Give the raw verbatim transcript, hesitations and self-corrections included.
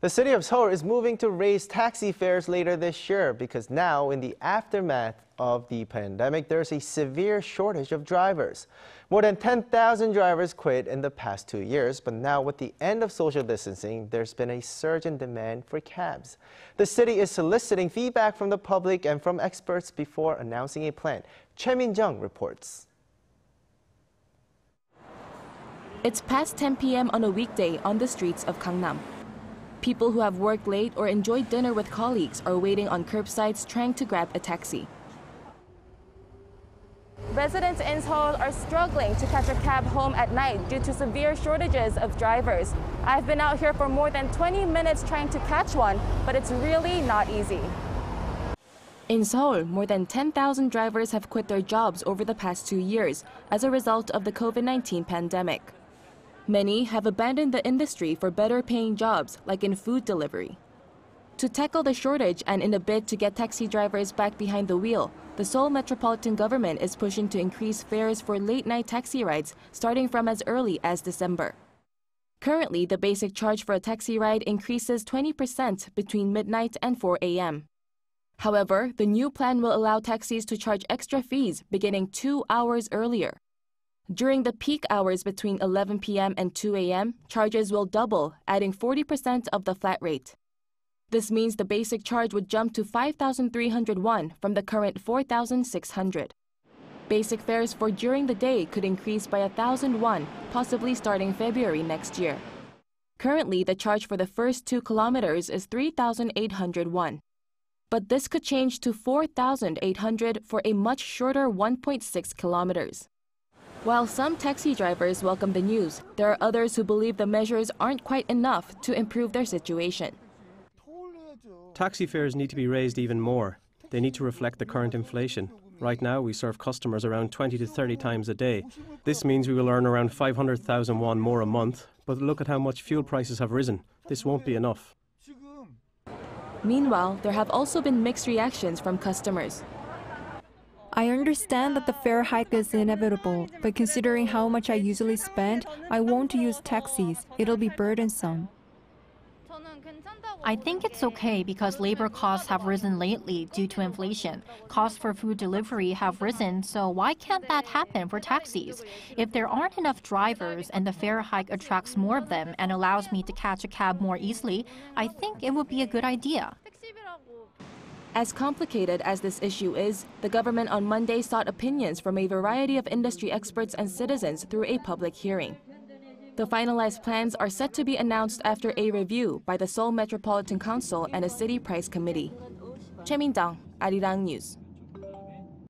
The city of Seoul is moving to raise taxi fares later this year because now, in the aftermath of the pandemic, there's a severe shortage of drivers. More than ten thousand drivers quit in the past two years, but now with the end of social distancing, there's been a surge in demand for cabs. The city is soliciting feedback from the public and from experts before announcing a plan. Choi Min-jung reports. It's past ten p m on a weekday on the streets of Gangnam. People who have worked late or enjoyed dinner with colleagues are waiting on curbsides trying to grab a taxi. Residents in Seoul are struggling to catch a cab home at night due to severe shortages of drivers. I've been out here for more than twenty minutes trying to catch one, but it's really not easy. In Seoul, more than ten thousand drivers have quit their jobs over the past two years as a result of the COVID nineteen pandemic. Many have abandoned the industry for better-paying jobs, like in food delivery. To tackle the shortage and in a bid to get taxi drivers back behind the wheel, the Seoul metropolitan government is pushing to increase fares for late-night taxi rides starting from as early as December. Currently, the basic charge for a taxi ride increases twenty percent between midnight and four a m However, the new plan will allow taxis to charge extra fees beginning two hours earlier. During the peak hours between eleven p m and two a m, charges will double, adding forty percent of the flat rate. This means the basic charge would jump to five thousand three hundred won from the current four thousand six hundred. Basic fares for during the day could increase by one thousand won, possibly starting February next year. Currently, the charge for the first two kilometers is three thousand eight hundred won. But this could change to four thousand eight hundred for a much shorter one point six kilometers. While some taxi drivers welcome the news, there are others who believe the measures aren't quite enough to improve their situation. Taxi fares need to be raised even more. They need to reflect the current inflation. Right now, we serve customers around twenty to thirty times a day. This means we will earn around five hundred thousand won more a month, but look at how much fuel prices have risen. This won't be enough. Meanwhile, there have also been mixed reactions from customers. I understand that the fare hike is inevitable, but considering how much I usually spend, I won't use taxis. It'll be burdensome. I think it's okay because labor costs have risen lately due to inflation. Costs for food delivery have risen, so why can't that happen for taxis? If there aren't enough drivers and the fare hike attracts more of them and allows me to catch a cab more easily, I think it would be a good idea. As complicated as this issue is, the government on Monday sought opinions from a variety of industry experts and citizens through a public hearing. The finalized plans are set to be announced after a review by the Seoul Metropolitan Council and a city price committee. Choi Min-jung, Arirang News.